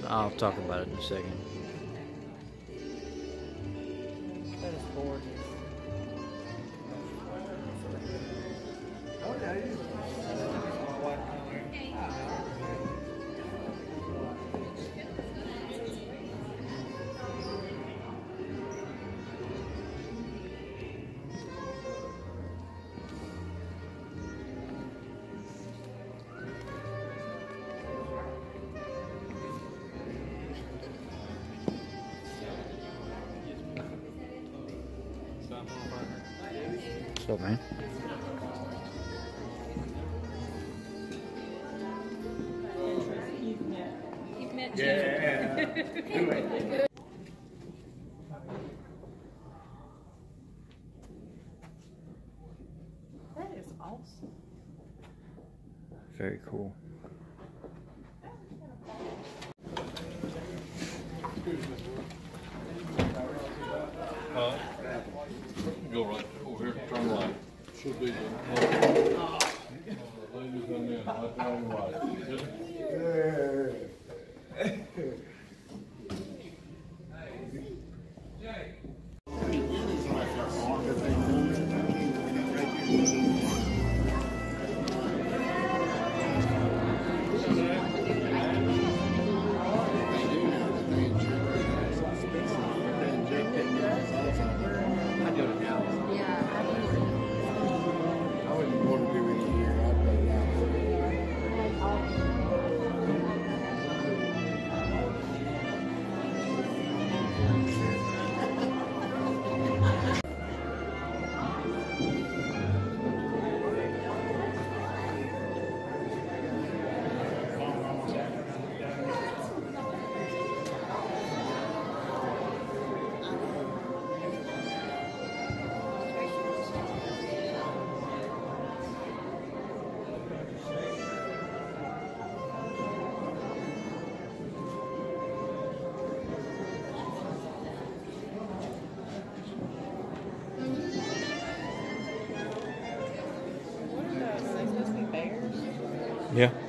I'll talk about it in a second. That is gorgeous. What's up, man? You've met Yeah. That is awesome. Very cool. Go right over here, turn right. Should be the ladies come in, right there on the right. I do it now. Yeah, I I wouldn't want to do any here. I'd play now. What are those? Are they supposed to be bears? Yeah.